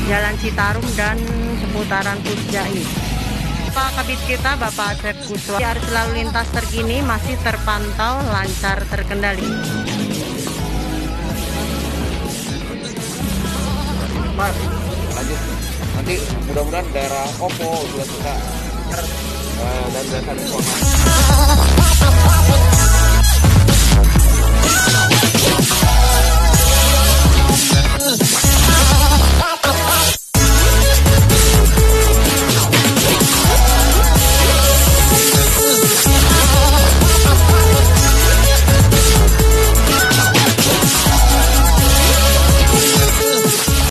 Jalan Citarum dan seputaran Pujai. Pak Kabid kita Bapak Asep Kuswa, arus lalu lintas terkini masih terpantau lancar terkendali. Mas, lanjut. Nanti mudah-mudahan daerah Kopo juga sudah dan dasar informasi.